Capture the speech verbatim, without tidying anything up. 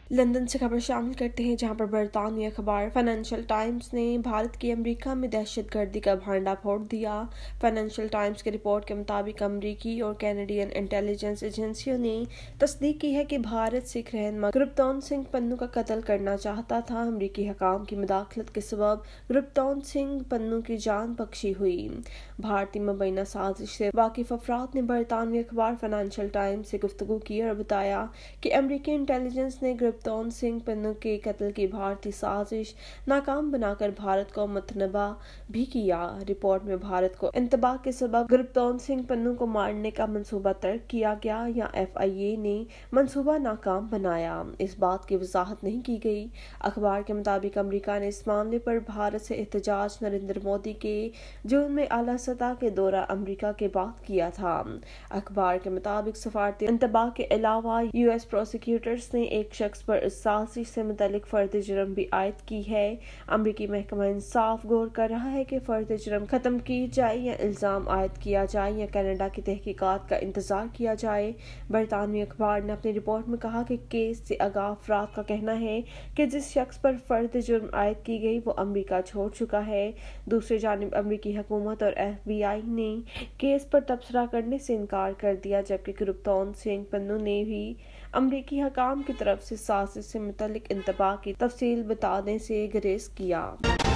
London से खबर शामिल करते हैं, जहां पर बरतानवी अखबार फाइनेंशियल टाइम्स ने भारत की अमेरिका में दहशतगर्दी का भांडा फोड़ दिया। फाइनेंशियल टाइम्स की रिपोर्ट के मुताबिक अमेरिकी और कैनेडियन इंटेलिजेंस एजेंसियों ने तस्दीक की है कि भारत सिख रहनुमा गुरबतौन सिंह पन्नू का कत्ल करना चाहता था। अमेरिकी हकाम की मुदाखलत के सबब गुरबतौन सिंह पन्नू की जान बख्शी हुई। भारतीय मुबैना साजिश से वाकिफ अफराद ने बरतानवी अखबार फाइनेंशियल टाइम्स से गुफ्तगू की और बताया कि अमेरिकी इंटेलिजेंस ने गुरबतौन सिंह पन्नू के कत्ल की भारतीय साजिश नाकाम बनाकर भारत को मुतनबा भी किया। रिपोर्ट में भारत को इंतबा के सबब गुरबतौन सिंह पन्नू को मारने का मंसूबा तर्क किया गया या एफ आई ए ने मंसूबा नाकाम बनाया, इस बात की वजाहत नहीं की गई। अखबार के मुताबिक अमेरिका ने इस मामले पर भारत से एहतजाज नरेंद्र मोदी के जून में आला सतह के दौरा अमेरिका के बाद किया था। अखबार के मुताबिक सफारती इंतबा के अलावा यू एस प्रोसिक्यूटर्स ने एक शख्स पर इस साजिश से मुतल्लिक फर्द जुर्म भी आयद की है। अमरीकी महकमा इंसाफ गौर कर रहा है कि फर्द जुर्म खत्म की जाए या इल्जाम आयद किया जाए या कनाडा की तहकीकात का इंतजार किया जाए। बरतानवी अखबार ने अपनी रिपोर्ट में कहा कि केस से आगाह अफराद का कहना है कि जिस शख्स पर फर्द जुर्म आयद की गई वो अमरीका छोड़ चुका है। दूसरी जानिब अमरीकी हुकूमत और एफ बी आई ने केस पर तबसरा करने से इनकार कर दिया, जबकि गुरबतौन सिंह पन्नू ने भी अमरीकी हकाम की तरफ से साजिश से मुतल्लिक इंतबा की तफसील बताने से गुरेज किया।